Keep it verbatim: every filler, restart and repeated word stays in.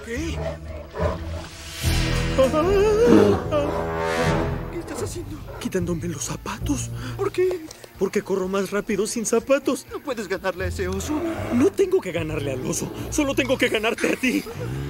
¿Qué? ¿Qué estás haciendo? Quitándome los zapatos. ¿Por qué? Porque corro más rápido sin zapatos. No puedes ganarle a ese oso. No tengo que ganarle al oso. Solo tengo que ganarte a ti.